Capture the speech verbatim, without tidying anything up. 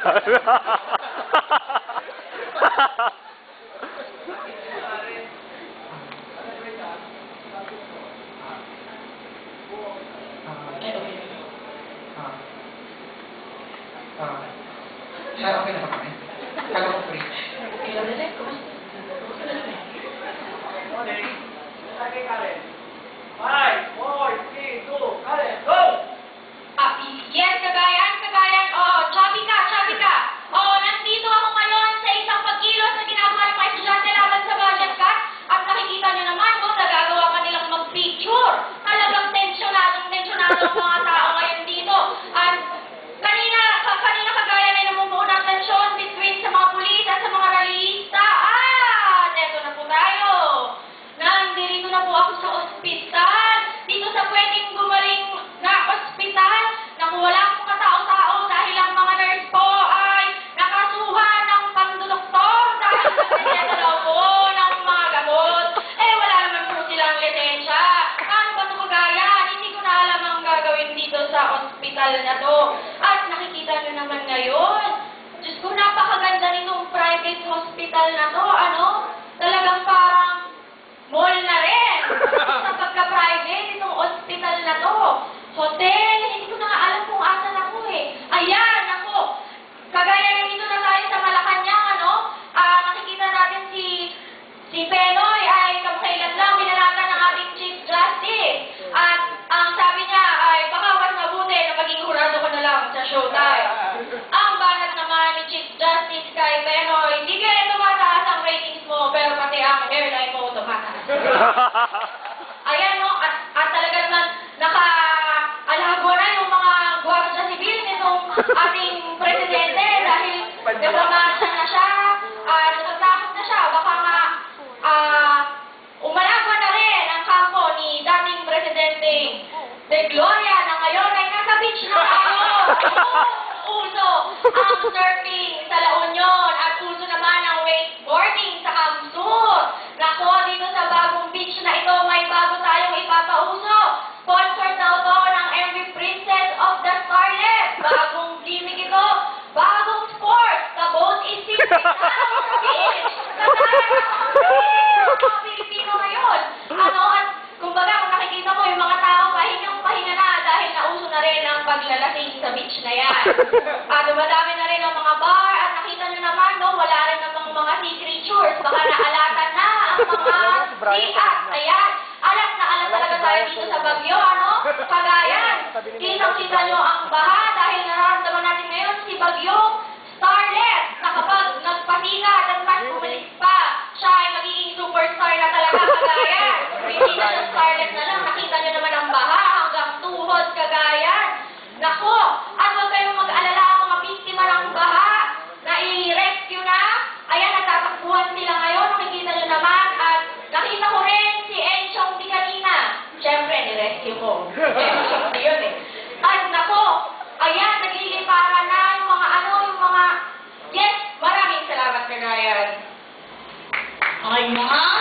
Kaya okay na ba kami? Kala ko free. Kailan na rin? Kumusta? Okay, Karen. Five, four, three, two, Karen, go! Ah, yes, kagayan, kagayan. Oo, chubby ka, chubby ka. Oo, nandito ako ngayon sa isang pagkilos na ginagawa ng mga estudyante laban sa budget cut. At nakikita nyo naman kung nagagawa pa nilang mag-picture. Talagang tensyonadong tensyonado ang mga tao ngayon dito. At kanina, kanina kagaya may namumuo ng tensyon between sa mga pulis at sa mga rallyista. Ah, eto na po tayo. Nandito na po ako sa ospital. Dito sa pwedeng gumaling na ospital. Naku, walang mga tao-tao dahil ang mga nurse po ay nakasuhan ng pandudoktor dahil nagpasya daw po ng mga gamot. Eh, wala naman po silang lisensya. Ano ba ito kagaya? Hindi ko na alam ang gagawin dito sa ospital na to. At nakikita nyo naman ngayon. Diyos ko, napakaganda nitong private hospital na to. Ano? Talagang parang mall na rin. Sa pagka-private, itong hospital na to. Hotel, hindi ko na nga alam kung asan ako eh. Ayan, ako. Kagaya na dito na tayo sa Malacanang, ano? Ah, nakikita natin si si Penoy ay kamakailan lang binalatan ng ating Chief Justice. At ang sabi niya ay baka mas mabuti na maging hurado ko na lang sa showtime. Ang banat naman ni Chief Justice kay Penoy, hindi kaya tumataas ang ratings mo, pero pati ang airline mo tumataas. Ayan, no? At, at talaga naman naka-alago na yung mga Guardia Civil nitong ating presidente dahil nagmamarsya na siya, uh, natatakot na siya, baka nga uh, umalaga na rin ang kampo ni dating presidente De Gloria na ngayon ay nasa beach na tayo. Uso ang surfing sa La Union at uso naman ang wakeboarding sa Camsur. Nako, dito sa bagong beach na ito, may bago tayong ipapauso. Sponsored daw to ng Every Princess of the Starlet. Bagong gimmick ito. Bagong sport. The boat is sitting down sa beach. Kasaya ng mga Pilipino ngayon. Ano, at kumbaga kung nakikita mo yung mga tao, pahingang-pahinga na dahil nauso na rin ang paglalasing sa beach na yan. At dumadami na rin ang mga bar at nakita nyo naman, no, wala rin namang mga sea creatures. Baka naalatan na ang mga siat. Ayan. Alam na alam talaga tayo dito sa Bagyo, ano? Cagayan. Kitang-kita nyo ang baha dahil nararamdaman natin ngayon si Bagyo Starlet na kapag nagpasikat at mas bumilis pa, siya ay magiging superstar na talaga, Cagayan. Hindi na siya Starlet na lang. Nakita nyo naman ang baha hanggang tuhod, Cagayan. Nako, at huwag kayong mag-alala ang mga biktima ng baha na i-rescue na. Ayan, nagtatakbuhan sila ngayon. Nakikita nyo naman at nakita ko rin si Enchong di kanina. Siyempre, ni-rescue ko. Enchong di yun eh. At nako, ayan, naglilipara na yung mga ano, yung mga... Yes, maraming salamat, Cagayan. Ay, mga